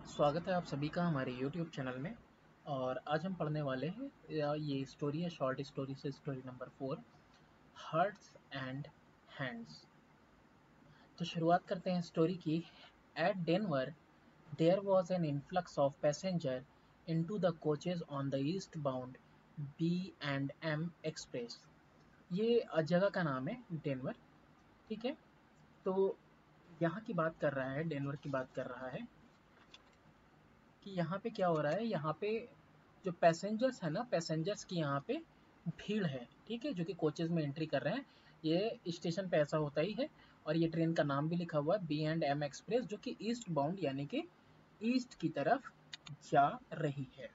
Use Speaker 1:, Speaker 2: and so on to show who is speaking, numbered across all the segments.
Speaker 1: स्वागत है आप सभी का हमारे YouTube चैनल में। और आज हम पढ़ने वाले हैं ये स्टोरी है, शॉर्ट स्टोरी से story number 4, hearts and hands. तो शुरुआत करते हैं स्टोरी की। At Denver there was an influx of passenger into the coaches on the east bound B&M express. ये जगह का नाम है डेनवर, ठीक है। तो यहाँ की बात कर रहा है, डेनवर की बात कर रहा है कि यहाँ पे क्या हो रहा है। यहाँ पे जो पैसेंजर्स है ना, पैसेंजर्स की यहाँ पे भीड़ है, ठीक है, जो कि कोचेज में एंट्री कर रहे हैं। ये स्टेशन पे ऐसा होता ही है। और ये ट्रेन का नाम भी लिखा हुआ है B&M एक्सप्रेस, जो कि ईस्ट बाउंड यानी कि ईस्ट की तरफ जा रही है,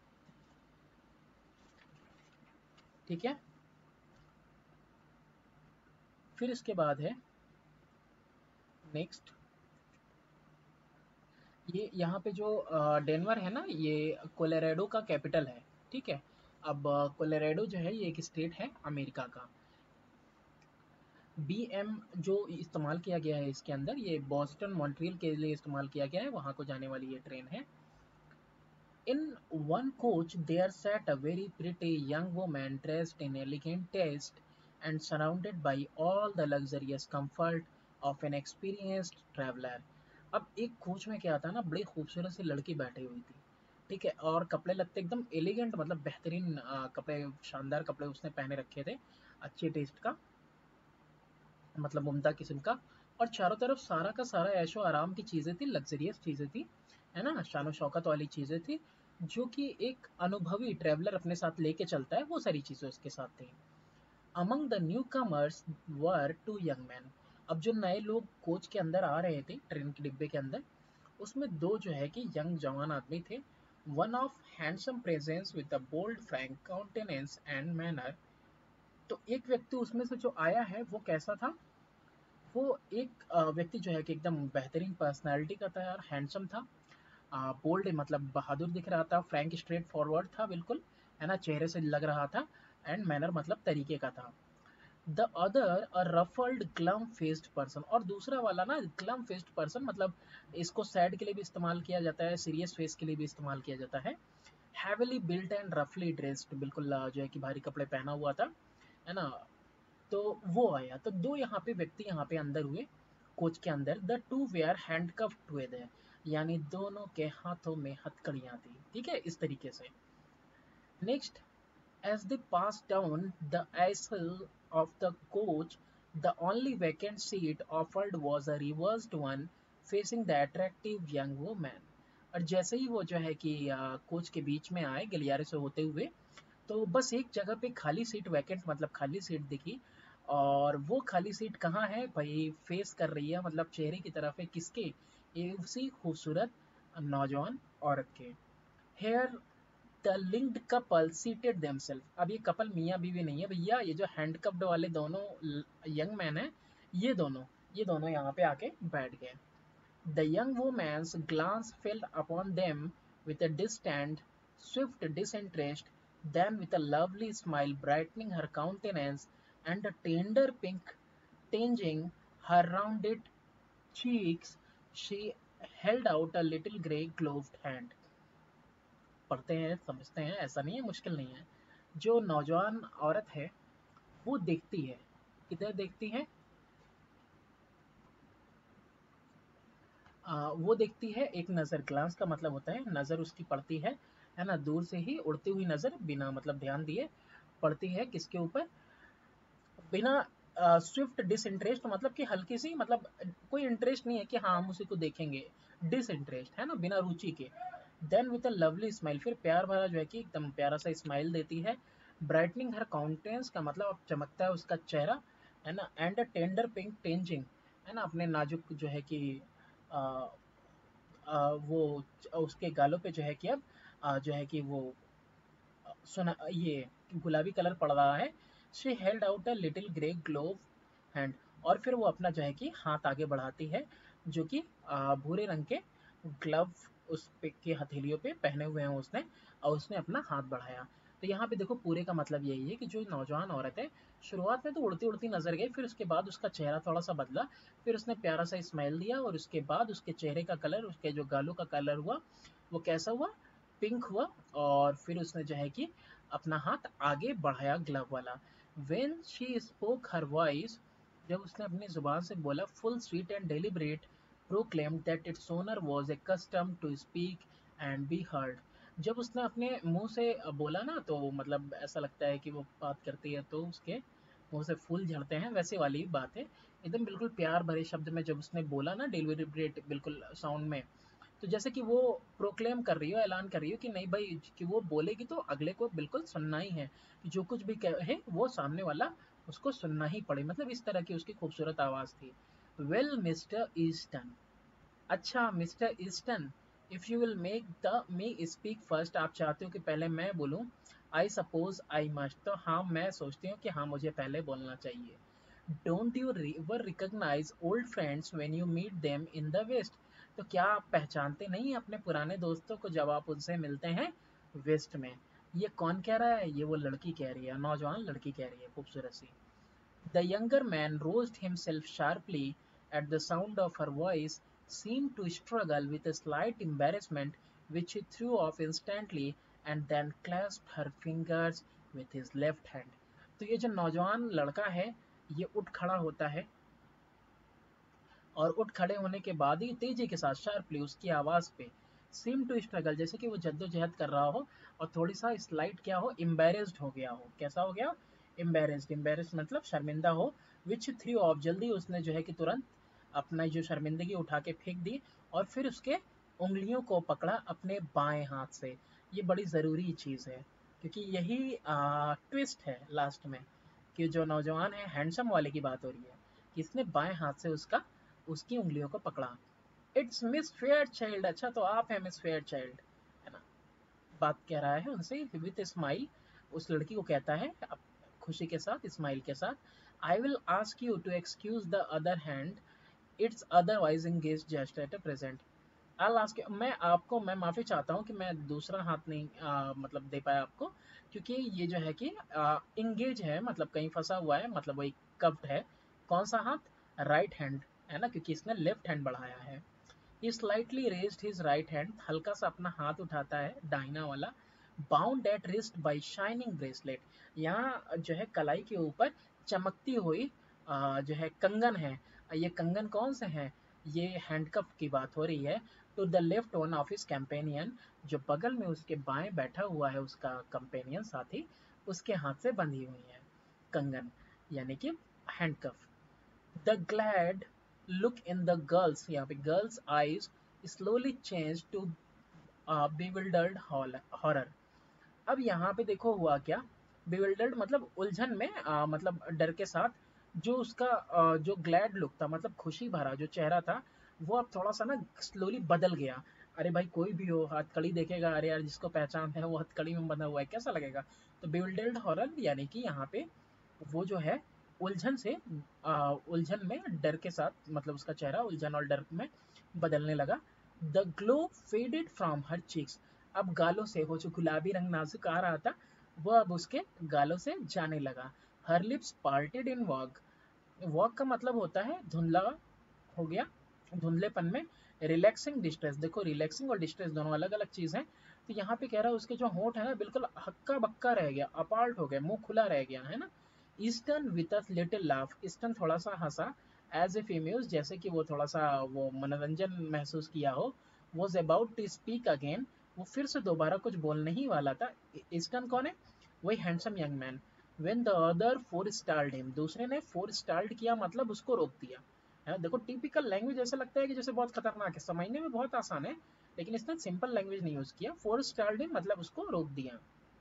Speaker 1: ठीक है। फिर इसके बाद है नेक्स्ट। ये यहाँ पे जो डेनवर है ना, ये कोलोराडो का कैपिटल है, ठीक है। अब कोलोराडो जो है ये एक स्टेट है अमेरिका का। BM जो इस्तेमाल किया गया है इसके अंदर, ये बॉस्टन मॉन्ट्रियल के लिए इस्तेमाल किया गया है, वहाँ को जाने वाली ये ट्रेन है। In one coach there sat a very pretty young woman dressed in elegant taste and surrounded by all the luxurious comfort of an experienced traveler। अब एक कोच में क्या था ना, बड़ी खूबसूरत सी लड़की बैठी हुई थी, ठीक है। और कपड़े लगते एकदम एलिगेंट, मतलब बेहतरीन कपड़े, शानदार कपड़े उसने पहने रखे थे, अच्छे टेस्ट का, मतलब उम्दा किस्म का। और चारों तरफ सारा का सारा ऐशो आराम की चीज़ें थी, लग्जरियस चीज़ें थी, है ना, शानो शौकत वाली चीज़ें थी, जो कि एक अनुभवी ट्रैवलर अपने साथ लेके चलता है, वो सारी चीज़ें उसके साथ थी। Among the newcomers were two young man. अब जो नए लोग कोच के अंदर आ रहे थे, ट्रेन के डिब्बे के अंदर, उसमें दो जो है कि यंग जवान आदमी थे। One of handsome presence with a bold frank countenance and manner. तो एक व्यक्ति उसमें से जो आया है वो कैसा था। वो एक व्यक्ति जो है कि एकदम बेहतरीन पर्सनैलिटी का था यार, हैंडसम था, बोल्ड मतलब बहादुर दिख रहा था, फ्रैंक स्ट्रेट फॉरवर्ड था बिल्कुल, है ना, चेहरे से लग रहा था। एंड मैनर मतलब तरीके का था। The other a ruffled glum faced person, और दूसरा वाला ना ग्लम फेस्ड पर्सन, मतलब इसको सैड के लिए भी इस्तेमाल किया जाता है, सीरियस फेस के लिए भी इस्तेमाल किया जाता है। हैविली बिल्ट एंड रफली ड्रेस्ड, बिल्कुल जो है कि भारी कपड़े पहना हुआ था, है ना। तो वो आया, तो दो यहाँ पे व्यक्ति यहाँ पे अंदर हुए कोच के अंदर। The two were handcuffed together, यानी दोनों के हाथों में हथकड़ियां थी, ठीक है, इस तरीके से। Next, as they passed down the aisle of the coach, the only vacant seat offered was a reversed one facing the attractive young woman। और जैसे ही वो जो है कि कोच के बीच में आए गलियारे से होते हुए, तो बस एक जगह पे खाली सीट, वैकेंट मतलब खाली सीट दिखी। और वो खाली सीट कहाँ है भाई, फेस कर रही है, मतलब चेहरे की तरफ है, किसके, उसी खूबसूरत नौजवान औरत के। Here the linked couple seated themself. अब ये कपल मियाँ बीवी नहीं है भैया, ये जो हैंडकप्ड वाले दोनों यंग मैन है, ये दोनों यहाँ पे आके बैठ गए। The young woman's glance fell upon them with a distant, swift disinterest, then with a lovely smile brightening her countenance and a tender pink tinging her rounded cheeks, she held out a little grey gloved hand। पढ़ते हैं समझते हैं, ऐसा नहीं है, मुश्किल नहीं है। जो नौजवान औरत है वो देखती है, किधर देखती है, वो देखती है एक नज़र, ग्लांस का मतलब होता है नज़र उसकी पड़ती है ना, दूर से ही उड़ती हुई नज़र, बिना मतलब ध्यान दिए पड़ती है किसके ऊपर, बिना स्विफ्ट डिसइंटरेस्ट, मतलब कि हल्की सी, मतलब कोई इंटरेस्ट नहीं है कि हाँ हम उसी को देखेंगे, डिसइंटरेस्ट है ना, बिना रुचि के। Then with a lovely smile, फिर प्यार भरा जो है कि एकदम प्यारा सा स्माइल देती है। ब्राइटनिंग हर काउंटेंस का मतलब अब चमकता है उसका चेहरा, है ना। And a tender pink tinging, है ना, अपने नाजुक जो है कि आ, वो उसके गालों पे जो है कि अब जो है कि वो सुना ये गुलाबी कलर पड़ रहा है। She held out a little grey glove hand, और फिर वो अपना जो है कि हाथ आगे बढ़ाती है, जो कि भूरे रंग के ग्लव उस पे के हथेलियों पे पहने हुए हैं उसने, और उसने अपना हाथ बढ़ाया। तो यहाँ पे देखो पूरे का मतलब यही है कि जो नौजवान औरत है, शुरुआत में तो उड़ती उड़ती नजर गई, फिर उसके बाद उसका चेहरा थोड़ा सा बदला, फिर उसने प्यारा सा स्माइल दिया, और उसके बाद उसके चेहरे का कलर, उसके जो गालों का कलर हुआ वो कैसा हुआ, पिंक हुआ, और फिर उसने जो है कि अपना हाथ आगे बढ़ाया ग्लव वाला। When she spoke her voice, जब उसने अपनी जुबान से बोला, full sweet and deliberate, proclaimed that its owner was accustomed to speak and be heard। जब उसने अपने मुंह से बोला ना, तो मतलब ऐसा लगता है कि वो बात करती है तो उसके मुंह से फूल झड़ते हैं, वैसे वाली बात है। एकदम बिल्कुल प्यार भरे शब्द में जब उसने बोला ना, डेलिब्रेट बिल्कुल साउंड में, तो जैसे कि वो प्रोक्लेम कर रही हो, ऐलान कर रही हो कि नहीं भाई, कि वो बोलेगी तो अगले को बिल्कुल सुनना ही है, कि जो कुछ भी कहे वो सामने वाला उसको सुनना ही पड़े, मतलब इस तरह की उसकी खूबसूरत आवाज़ थी। वेल मिस्टर ईस्टन, अच्छा mister Easton, if you will make the me speak first, आप चाहते हो कि पहले मैं बोलूं, आई सपोज आई मस्ट, तो हाँ मैं सोचती हूँ कि हाँ मुझे पहले बोलना चाहिए। Don't you ever recognise old friends when you meet them in the west, तो क्या आप पहचानते नहीं अपने पुराने दोस्तों को जब आप उनसे मिलते हैं वेस्ट में। ये कौन कह रहा है, ये वो लड़की कह रही है, नौजवान लड़की कह रही है, खूबसूरत सी। The younger man roused himself sharply at the sound of her voice, seemed to struggle with a slight embarrassment, which he threw off instantly, and then clasped her fingers with his left hand। तो ये जो नौजवान लड़का है, ये उठ खड़ा होता है, और उठ खड़े होने के बाद ही तेजी के साथ शार्पली उसकी आवाज़ पे, सीम टू स्ट्रगल, जैसे कि वो जद्दोजहद कर रहा हो, और थोड़ी सा स्लाइट क्या हो, एम्बेरेस्ड हो गया हो, कैसा हो गया, एम्बेरेस्ड, एम्बेरेस्ड मतलब शर्मिंदा हो, विच थ्री ऑफ, जल्दी उसने जो है कि तुरंत अपना जो शर्मिंदगी उठा के फेंक दी, और फिर उसके उंगलियों को पकड़ा अपने बाएं हाथ से। ये बड़ी ज़रूरी चीज़ है, क्योंकि यही ट्विस्ट है लास्ट में, कि जो नौजवान है हैंडसम वाले की बात हो रही है, कि इसने बाएं हाथ से उसकी उंगलियों को पकड़ा। इट्स मिस फेयर चाइल्ड, अच्छा तो आप हैं मिस फेयर चाइल्ड, है ना। बात कह रहा है उनसे विथ स्माइल, उस लड़की को कहता है खुशी के साथ, स्माइल के साथ, I will ask you to excuse the other hand, it's otherwise engage just at a present. I ask, मैं माफ़ी चाहता हूँ कि मैं दूसरा हाथ नहीं मतलब दे पाया आपको, क्योंकि ये जो है कि इंगेज है, मतलब कहीं फंसा हुआ है, मतलब वही कव्ड है। कौन सा हाथ, राइट हैंड, है ना, क्योंकि इसने लेफ्ट हैंड बढ़ाया है। He slightly raised his right hand, हल्का सा अपना हाथ उठाता है दाहिना वाला, bound at wrist by shining bracelet, यहाँ जो है कलाई के ऊपर चमकती हुई जो है कंगन है। ये कंगन कौन से हैं, ये हैंडकफ की बात हो रही है। To the left one of his companion, जो बगल में उसके बाएं बैठा हुआ है उसका कंपेनियन साथी, उसके हाथ से बंधी हुई है कंगन, यानी कि handcuff. The glad look in the girls, यहाँ पे girls eyes slowly changed to bewildered horror। अब यहाँ पे देखो हुआ क्या, bewildered मतलब उलझन में, मतलब डर के साथ, जो उसका जो ग्लैड लुक था, मतलब खुशी भरा जो चेहरा था, वो अब थोड़ा सा ना स्लोली बदल गया। अरे भाई कोई भी हो हथकड़ी देखेगा, अरे यार जिसको पहचान है वो हथकड़ी में बंधा हुआ है, कैसा लगेगा। तो bewildered horror यानी कि यहाँ पे वो जो है उलझन से, उलझन में डर के साथ, मतलब उसका चेहरा उलझन और डर में बदलने लगा। The glow faded from her cheeks, अब गालों से वो जो गुलाबी रंग नाजुक आ रहा था, वो अब उसके गालों से जाने लगा। Her lips parted in walk, walk का मतलब होता है धुंधला हो गया, धुंधलेपन में। रिलैक्सिंग डिस्ट्रेस, देखो रिलैक्सिंग और डिस्ट्रेस दोनों अलग अलग चीज़ हैं। तो यहाँ पे कह रहा है उसके जो होंठ है ना बिल्कुल हक्का बक्का रह गया, अपार्ट हो गया, मुंह खुला रह गया, है ना। Eastern with a little laugh, Eastern थोड़ा सा हंसा, एज ए फेम्यूज, जैसे कि वो थोड़ा सा वो मनोरंजन महसूस किया हो। Was about to speak again, वो फिर से दोबारा कुछ बोलने ही वाला था। ईस्टर्न कौन है, वही handsome young man. When the other forestalled him, दूसरे ने फोर स्टार्ड किया मतलब उसको रोक दिया, है। देखो टिपिकल लैंग्वेज ऐसा लगता है कि जैसे बहुत खतरनाक है, समझने में बहुत आसान है, लेकिन इसने सिंपल लैंग्वेज नहीं यूज किया। फोर स्टार्ड हिम मतलब उसको रोक दिया।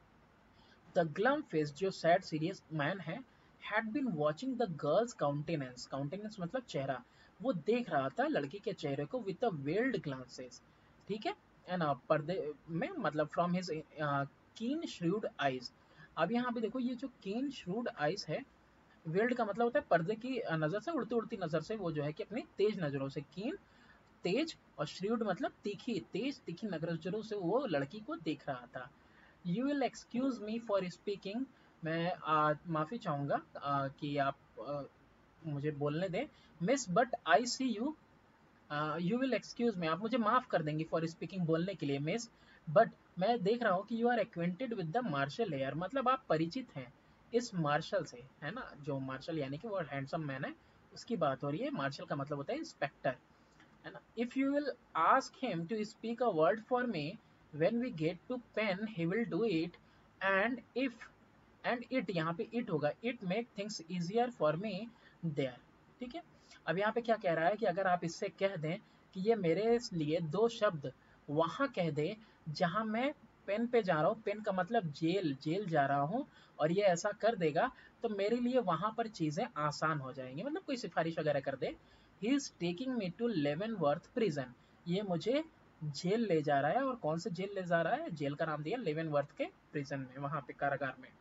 Speaker 1: द ग्लम फेस, जो सैड सीरियस मैन है, had been watching the girl's countenance, countenance मतलब चेहरा, वो देख रहा था लड़की के चेहरे को विद अ वेल्ड ग्लांसेस, ठीक है, एंड पर्दे में, मतलब from his keen shrewd eyes. अब यहाँ पे देखो ये जो कीन श्रूड आइज है, वेल्ड का मतलब होता है पर्दे की नजर से, उड़ती उड़ती नजर से वो जो है कि अपनी तेज नजरों से, कीन तेज, और श्रूड मतलब तीखी, तेज तीखी नजरों से वो लड़की को देख रहा था। You will excuse me for speaking, मैं माफ़ी चाहूँगा कि आप मुझे बोलने दें, miss, but I see you you will excuse me, आप मुझे माफ कर देंगी फॉर स्पीकिंग, बोलने के लिए मिस, बट मैं देख रहा हूँ कि you are acquainted with the marshal here, मतलब आप परिचित हैं इस मार्शल से, है ना, जो मार्शल यानी कि वो हैंडसम मैन है, उसकी बात हो रही है। मार्शल का मतलब होता है इंस्पेक्टर, है ना। If you will ask him to speak a word for me when we get to pen he will do it, and if, and it यहाँ पे इट होगा, it make things easier for me there, ठीक है। अब यहाँ पे क्या कह रहा है कि अगर आप इससे कह दें कि ये मेरे लिए दो शब्द वहां कह दे जहां मैं पेन पे जा रहा हूँ, पेन का मतलब जेल, जेल जा रहा हूँ, और ये ऐसा कर देगा तो मेरे लिए वहां पर चीजें आसान हो जाएंगी, मतलब कोई सिफारिश वगैरह कर दे। He is taking me to Leavenworth prison, ये मुझे जेल ले जा रहा है, और कौन से जेल ले जा रहा है, जेल का नाम दिया लेवेनवर्थ के प्रिजन में, वहां पे कारागार में।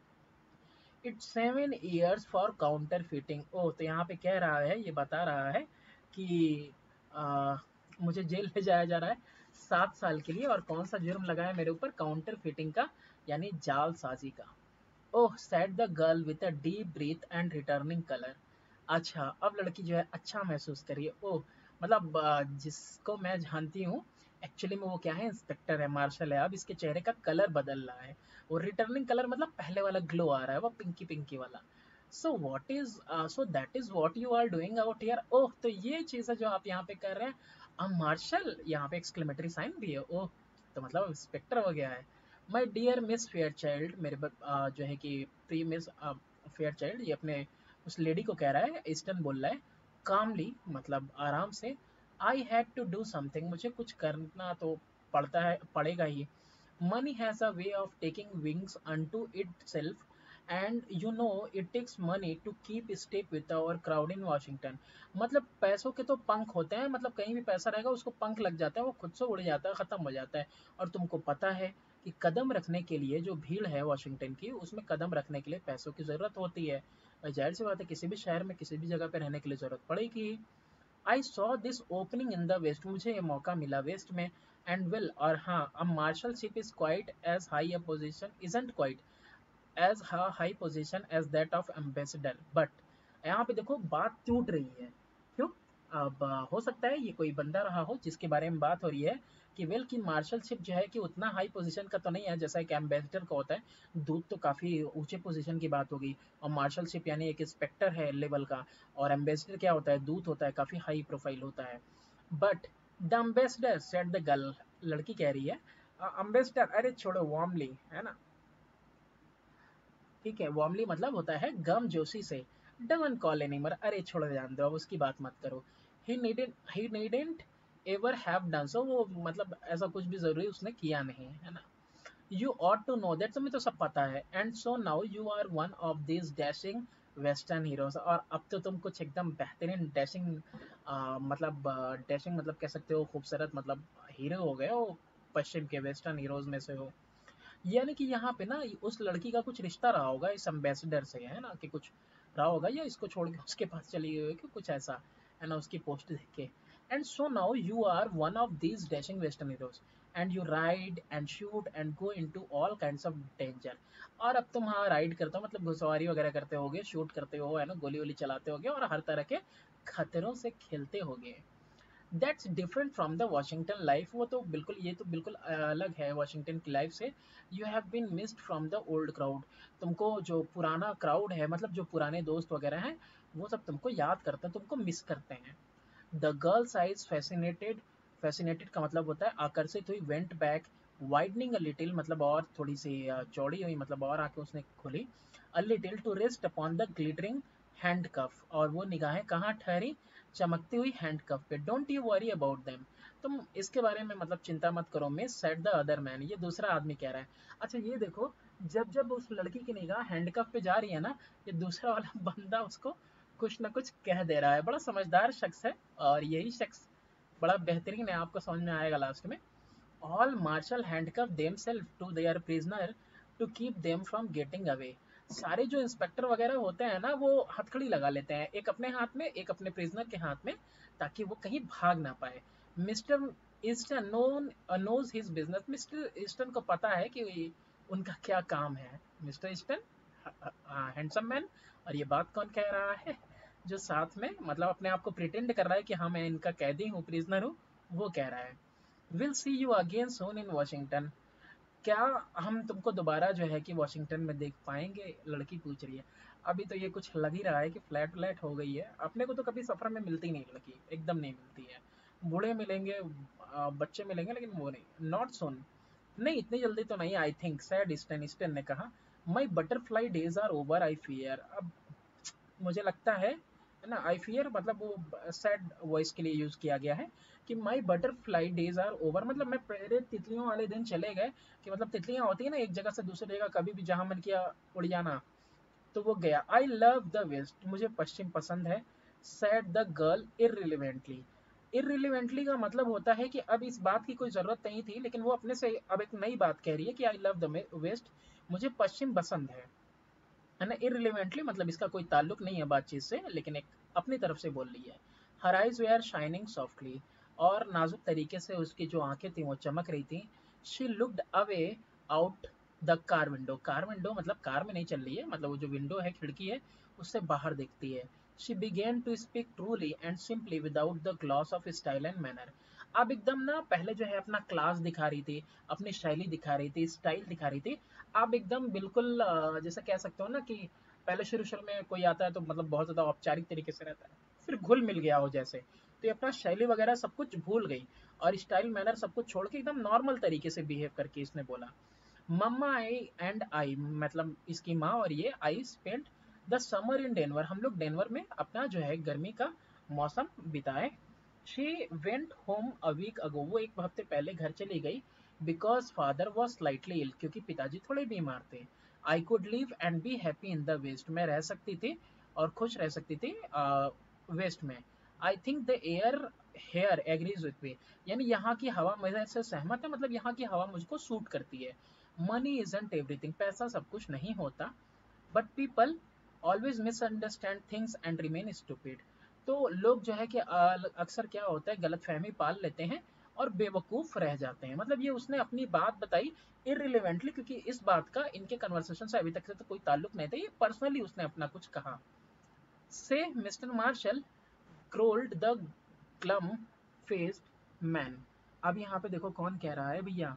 Speaker 1: It's 7 years for counterfeiting, oh तो यहाँ पे कह रहा है, ये बता रहा है कि आ, मुझे जेल ले जाया जा रहा है 7 साल के लिए, और कौन सा जुर्म लगाया मेरे ऊपर, काउंटर फिटिंग का, यानी जालसाजी का। Oh said the girl with a deep breath and returning colour, अच्छा अब लड़की जो है अच्छा महसूस करिए, ओह मतलब जिसको मैं जानती हूँ एक्चुअली में वो क्या है, इंस्पेक्टर है, मार्शल है, अब इसके चेहरे का कलर बदल रहा है, वो रिटर्निंग कलर मतलब पहले वाला ग्लो आ रहा है, वो पिंकी पिंकी वाला। So what is, so that is what you are doing out here, oh तो ये चीज़ है जो आप यहाँ पे कर रहे हैं, अब मार्शल, यहाँ पे एक्सक्लेमेटरी साइन भी है, ओह तो मतलब इंस्पेक्टर हो गया है। My dear miss fair child, मेरे जो है कि प्री मिस फेयर चाइल्ड, ये अपने उस लेडी को कह रहा है, ईस्टर्न बोल रहा है, कामली मतलब आराम से, I had to do something, मुझे कुछ करना तो पड़ता है, पड़ेगा ही। Money has a way of taking wings unto itself, and you know it takes money to keep step with our crowd in Washington, मतलब पैसों के तो पंख होते हैं, मतलब कहीं भी पैसा रहेगा उसको पंख लग जाता है, वो खुद से उड़ जाता है, खत्म हो जाता है। और तुमको पता है कि कदम रखने के लिए जो भीड़ है वाशिंगटन की, उसमें कदम रखने के लिए पैसों की ज़रूरत होती है, और जाहिर सी बात है किसी भी शहर में किसी भी जगह पे रहने के लिए ज़रूरत पड़ेगी। I saw this opening in the west, मुझे ये मौका मिला वेस्ट में, एंड वेल और हाँ, अब marshalship is quite as high a position, isn't quite as high position as that of ambassador, but यहाँ पे देखो बात टूट रही है, क्यों, अब हो सकता है ये कोई बंदा रहा हो जिसके बारे में बात हो रही है कि वेल की मार्शलशिप जो है कि उतना हाई पोजीशन का तो नहीं है जैसा कि एम्बेसडर का होता है, दूत तो काफ़ी ऊंचे पोजीशन की बात होगी, और मार्शलशिप यानी एक इंस्पेक्टर है लेवल का, और एम्बेसडर क्या होता है, दूत होता है, काफ़ी हाई प्रोफाइल होता है। But the ambassador said the girl, लड़की कह रही है, एम्बेसडर अरे छोड़ो वार्मली, है ना, ठीक है, वार्मली मतलब होता है गम जोशी से, डोंट कॉल एनीमोर, अरे छोड़ो जान दो, अब उसकी बात मत करो। He needn't ever have done so, वो मतलब ऐसा कुछ भी जरूरी उसने किया नहीं, है ना। You ought to know that, तुम्हें तो सब पता है, and so now you are one of this dashing western heroes, और अब तो तुम कुछ एकदम बेहतरीन डैशिंग, मतलब डैशिंग मतलब कह सकते हो खूबसूरत, मतलब हीरो हो गए हो, पश्चिम के वेस्टर्न हीरोज में से हो। यानी कि यहाँ पे ना उस लड़की का कुछ रिश्ता रहा होगा इस एम्बेसडर से, है ना, कि कुछ रहा होगा, या इसको छोड़ के उसके पास चली गई होगी, कुछ ऐसा, है ना, उसकी पोस्ट देख के। And so now you are one of these dashing western heroes, and you ride and shoot and go into all kinds of danger, और अब तुम हाँ राइड करते हो, मतलब घुसवारी वगैरह करते होगे, शूट करते हो, है ना, गोली वोली चलाते होगे, और हर तरह के खतरों से खेलते होगे। That's different from the Washington life, वो तो बिल्कुल, ये तो बिल्कुल अलग है वाशिंगटन की लाइफ से। You have been missed from the old crowd, तुमको जो पुराना क्राउड है, मतलब जो पुराने दोस्त वगैरह हैं, वो सब तुमको याद करते हैं, तुमको मिस करते हैं। The girl's eyes fascinated, fascinated का मतलब होता है आकर्षित हुई, went back, widening a little मतलब और थोड़ी सी चौड़ी हुई, मतलब और आके उसने खोली, a little to rest upon the glittering handcuff, और वो निगाहें कहाँ ठहरी, चमकती हुई हैंडकफ पे। Don't you worry about them, तुम इसके बारे में मतलब चिंता मत करो miss, said the other man, ये दूसरा आदमी कह रहा है। अच्छा ये देखो, जब जब उस लड़की की निगाह हैंडकफ पे जा रही है ना, ये दूसरा वाला बंदा उसको कुछ ना कुछ कह दे रहा है, बड़ा समझदार शख्स है, और यही शख्स बड़ा बेहतरीन है, आपको समझ में आएगा लास्ट में। All marshal handcuff themself to their prisoner to keep them from getting away, सारे जो इंस्पेक्टर वगैरह होते हैं ना, वो हथकड़ी लगा लेते हैं, एक अपने हाथ में एक अपने प्रिजनर के हाथ में, ताकि वो कहीं भाग ना पाए। Mister Eastern knows his business, mister Eastern को पता है कि उनका क्या काम है। मिस्टर ईस्टर्न हैंडसम मैन, और ये बात कौन कह रहा है, जो साथ में मतलब अपने आप को प्रिटेंड कर रहा है कि हाँ मैं इनका कैदी हूँ, प्रिजनर हूँ, वो कह रहा है will see you again soon in Washington. क्या हम तुमको दोबारा जो है कि वॉशिंगटन में देख पाएंगे, लड़की पूछ रही है। अभी तो ये कुछ लग ही रहा है कि फ्लैट व्लैट हो गई है, अपने को तो कभी सफर में मिलती नहीं लड़की, एकदम नहीं मिलती है। बूढ़े मिलेंगे, बच्चे मिलेंगे, लेकिन वो नहीं, नॉट सोन, नहीं इतनी जल्दी तो नहीं, I think, said Eastern, Eastern ने कहा। My butterfly days are over I fear, अब मुझे लगता है ना, आई फियर मतलब वो सैड वॉइस के लिए यूज किया गया है कि my butterfly days are over, मतलब मैं मेरे तितलियों वाले दिन चले गए, कि मतलब तितलियां होती है ना एक जगह से दूसरी जगह कभी भी जहां मन किया उड़ जाना, तो वो गया। आई लव द वेस्ट, मुझे पश्चिम पसंद है। Said the girl irrelevantly, irrelevantly का मतलब होता है कि अब इस बात की कोई जरूरत नहीं थी, लेकिन वो अपने से अब एक नई बात कह रही है कि आई लव द वेस्ट, मुझे पश्चिम पसंद है ना। इररिलेवेंटली मतलब इसका कोई ताल्लुक नहीं है बातचीत से, लेकिन एक अपनी तरफ से बोल रही है। Her eyes they are shining softly, और नाजुक तरीके से उसकी जो आंखें थी वो चमक रही थी। She looked away out the car window, car window मतलब कार में नहीं चल रही है, मतलब वो जो विंडो है, खिड़की है, उससे बाहर देखती है। She began to speak truly and simply without the gloss of style and manner. अब एकदम ना, पहले जो है अपना क्लास दिखा रही थी, अपनी शैली दिखा रही थी, स्टाइल दिखा रही थी। अब एकदम बिल्कुल जैसे कह सकते हो ना कि पहले शुरू शुरू में कोई आता है तो मतलब बहुत ज्यादा औपचारिक तरीके से रहता है, फिर घुल मिल गया हो जैसे, तो ये अपना शैली वगैरह सब कुछ भूल गई, और स्टाइल मैनर सब कुछ छोड़ के एकदम नॉर्मल तरीके से बिहेव करके इसने बोला। मम्मा आई एंड आई, मतलब इसकी माँ और ये, I spent the summer in Denver, हम लोग डेनवर में अपना जो है गर्मी का मौसम बिताए। She went home a week ago, वो एक हफ्ते पहले घर चली गई। Because father was slightly ill, क्योंकि पिताजी थोड़े बीमार थे। I could live and be happy in the west, मैं रह सकती थी और खुश रह सकती थी वेस्ट में। I think the air here agrees with me, यानी यहाँ की हवा मेरे से सहमत है, मतलब यहाँ की हवा मुझको सूट करती है। मनी इजंट एवरीथिंग, पैसा सब कुछ नहीं होता, but people always misunderstand things and remain stupid. तो लोग जो है कि अक्सर क्या होता है, गलत फहमी पाल लेते हैं और बेवकूफ रह जाते हैं। मतलब ये उसने अपनी बात बताई इररिलेवेंटली, क्योंकि इस बात का इनके कन्वर्सेशन से अभी तक से तो कोई ताल्लुक नहीं था, ये पर्सनली उसने अपना कुछ कहा। से mister marshal growled the glum faced man, अब यहाँ पे देखो कौन कह रहा है भैया,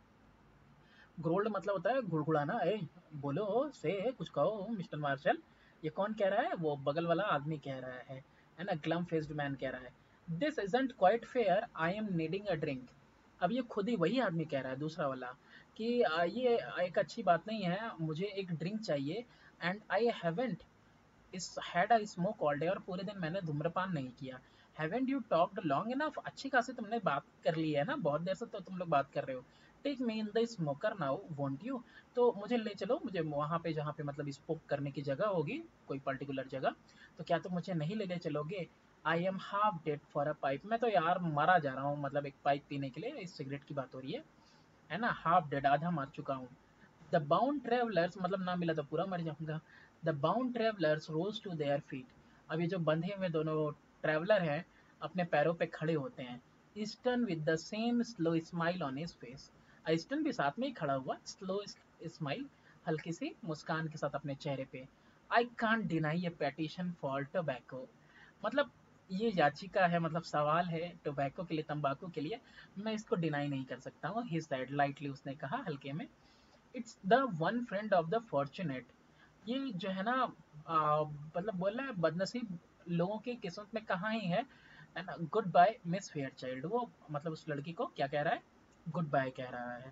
Speaker 1: ग्रोल्ड मतलब होता है घुड़घुड़ाना, ए बोलो, से कुछ कहो मिस्टर मार्शल। ये कौन कह रहा है, वो बगल वाला आदमी कह रहा है ना, ग्लम फेस्ड मैन कह रहा है। This isn't quite fair, I am needing a drink. अब ये खुद ही वही आदमी कह रहा है, दूसरा वाला, कि ये एक अच्छी बात नहीं है, मुझे एक ड्रिंक चाहिए। And I haven't is had a smoke all day, और पूरे दिन मैंने धूम्रपान नहीं किया। Haven't you talked long enough, अच्छी खासी तुमने बात कर ली है ना, बहुत देर से तो तुम लोग बात कर रहे हो। Take me in the smoker now won't you, तो मुझे ले चलो, मुझे वहां पे जहाँ पे मतलब स्मोक करने की जगह होगी, कोई पर्टिकुलर जगह, तो क्या तुम मुझे नहीं ले चलोगे। I am half dead for a pipe, मैं तो यार मरा जा रहा हूँ, मतलब एक पाइप पीने के लिए, इस सिगरेट की बात हो रही है ना, हाफ डेड, आधा मर चुका हूँ। द बाउंड ट्रेवलर्स मतलब ना मिला तो पूरा मर जाऊंगा। The bound travellers rose to their feet, अब ये जो बंधे हुए दोनों ट्रेवलर हैं अपने पैरों पे खड़े होते हैं। Easton with the same slow smile on his face, Easton भी साथ में ही खड़ा हुआ, स्लो स्माइल, हल्की सी मुस्कान के साथ अपने चेहरे पे। I can't deny a petition for tobacco, मतलब ये याचिका है, मतलब सवाल है टोबैको के लिए, तंबाकू के लिए, मैं इसको डिनाई नहीं कर सकता हूँ। ही सेड लाइटली, उसने कहा हल्के में। It's the one friend of the fortunate, ये जो है ना मतलब बोल रहा है बदनसीब लोगों की किस्मत में कहाँ ही है ना। गुड बाय मिस फेयर चाइल्ड, वो मतलब उस लड़की को क्या कह रहा है, गुड बाय कह रहा है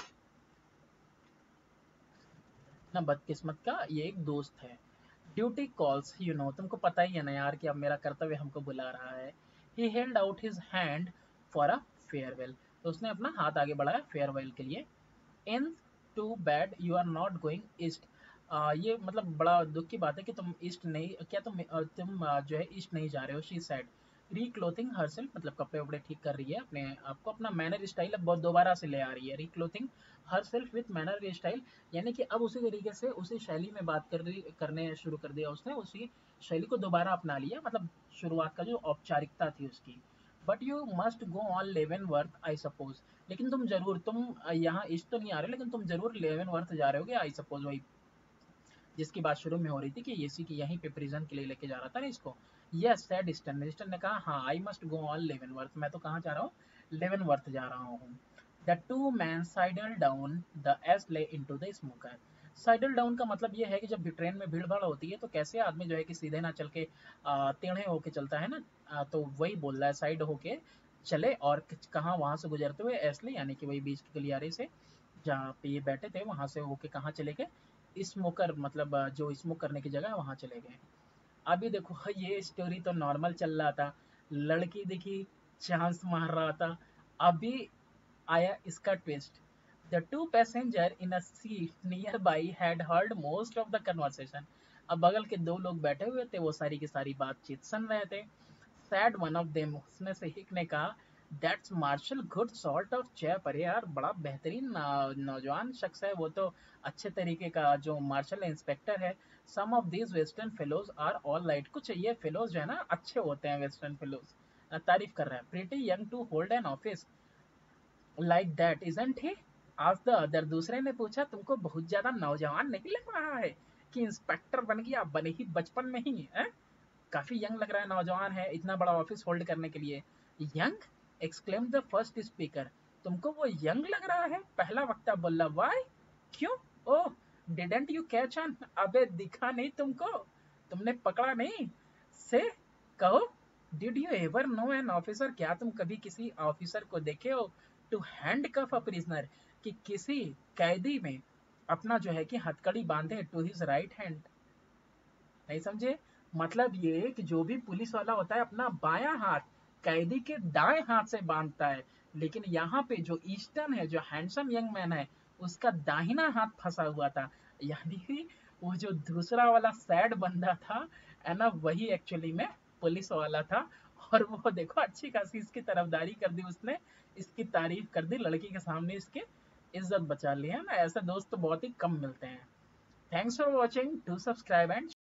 Speaker 1: ना, बदकिस्मत का ये एक दोस्त है। ड्यूटी कॉल्स यू नो, तुमको पता ही है ना यार कि अब मेरा कर्तव्य हमको बुला रहा है। He held out his hand for a farewell, तो उसने अपना हाथ आगे बढ़ाया फेयरवेल के लिए। In too bad you are not going east, ये मतलब बड़ा दुख की बात है कि तुम ईस्ट नहीं, क्या तुम जो है ईस्ट नहीं जा रहे हो। शी सैड रीक्लोथिंग हरसेल्फ, मतलब कपड़े वपड़े ठीक कर रही है अपने आपको, अपना मैनर स्टाइल अब बहुत दोबारा से ले आ रही है। Reclothing herself with manner style, यानी कि अब उसी तरीके से उसी शैली में बात करने शुरू कर दिया उसने, उसी शैली को दोबारा अपना लिया, मतलब शुरुआत का जो औपचारिकता थी उसकी। But you must go on Leavenworth I suppose, लेकिन तुम जरूर, तुम यहाँ ईस्ट तो नहीं आ रहे, लेकिन तुम जरूर लेवेनवर्थ जा रहे होगे आई सपोज, वही जिसकी बात शुरू में हो रही थी कि एसी की यहीं पे प्रिजन के लिए लेके जा रहा था ना इसको। यस सेड ईस्टर्न, ईस्टर्न ने कहा हाँ आई मस्ट गो ऑन लेवनवर्थ, मैं तो कहाँ जा रहा हूँ, लेवनवर्थ जा रहा हूँ। The two men sidled down the aisle into the smoker. Sidled down का मतलब ये है कि जब भी ट्रेन में भीड़ भाड़ होती है तो कैसे आदमी जो है कि सीधे ना चल के टेढ़े होके चलता है ना, तो वही बोल रहा है साइड होके चले, और कहाँ वहां से गुजरते हुए एस्ले यानी कि वही बीच के गलियारे से जहाँ पे ये बैठे थे वहां से होके कहाँ चले गए, स्मोकर मतलब जो स्मोक करने की जगह है वहां चले गए। अभी देखो ये स्टोरी तो नॉर्मल चल रहा था, लड़की देखी चांस मार रहा था, अभी आया इसका twist. The two passenger in a seat nearby had heard most of the conversation. अब बगल के दो लोग बैठे हुए थे, वो सारी की सारी बातचीत सुन रहे थे। सैड वन ऑफ देम, उसमें से एक ने कहा, that's marshal good sort of chap. अरे यार बड़ा बेहतरीन नौजवान शख्स है वो तो, अच्छे तरीके का जो मार्शल इंस्पेक्टर है। Some of these western fellows are all right, कुछ ये फेलोज जो है ना अच्छे होते हैं वेस्टर्न फेलोज। तारीफ कर रहा है। Pretty young to hold an office like that isn't he, आज द अदर, दूसरे ने पूछा तुमको बहुत ज्यादा नौजवान नहीं लग रहा है कि इंस्पेक्टर बन गया बने ही बचपन में ही है? काफी यंग लग रहा है, नौजवान है इतना बड़ा ऑफिस होल्ड करने के लिए। Young exclaim the first speaker, तुमको वो यंग लग रहा है? पहला वक्ता बोला, वाई, क्यों? Oh didn't you catch on, अबे दिखा नहीं तुमको, तुमने पकड़ा नहीं? से कहो, did you ever know an officer, क्या तुम कभी किसी ऑफिसर को देखे हो to handcuff a prisoner, कि किसी कैदी में अपना जो है कि हथकड़ी बांधे टू हिज राइट हैंड? नहीं समझे? मतलब ये कि जो भी पुलिस वाला होता है अपना बायां हाथ कैदी के दाएं हाथ से बांधता है, लेकिन यहाँ पे जो ईस्टर्न है, जो हैंडसम यंग मैन है, उसका दाहिना हाथ फंसा हुआ था। यानी कि वो जो दूसरा वाला सैड बंदा था है ना, वही एक्चुअली में पुलिस वाला था। और वो देखो अच्छी खासी इसकी तरफदारी कर दी उसने, इसकी तारीफ कर दी, लड़की के सामने इसकी इज्जत बचा ली है ना। ऐसे दोस्त तो बहुत ही कम मिलते हैं। Thanks for watching, to subscribe and